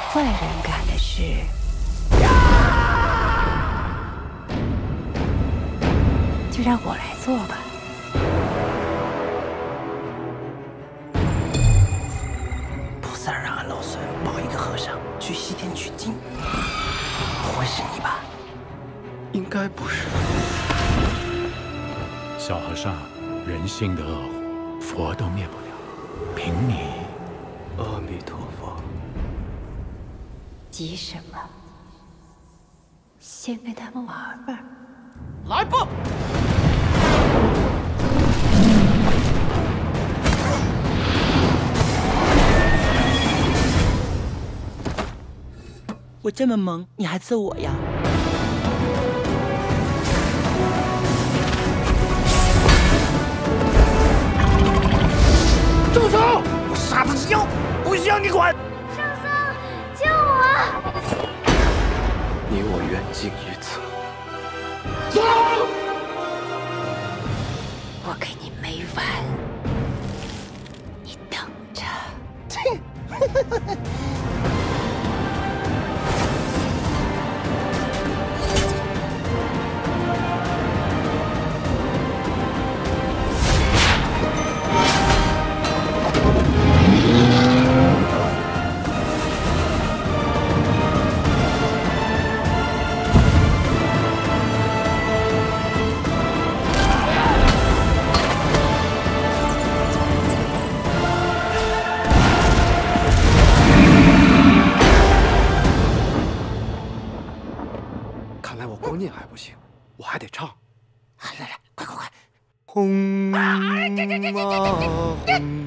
坏人干的事，就让我来做吧。 菩萨让俺老孙保一个和尚去西天取经，不会是你吧？ 应该不是。 小和尚，人性的恶火，佛都灭不了，凭你。 阿弥陀佛。 急什么？先跟他们玩玩。 来吧！ 我这么萌，你还揍我呀？ 住手！我杀的是妖，不需要你管。 圣僧，救我！ 你我缘尽于此。 走！ 我给你没完，你等着。 看来我光念还不行，我还得唱。 来来，快快快！ 轰啊轰！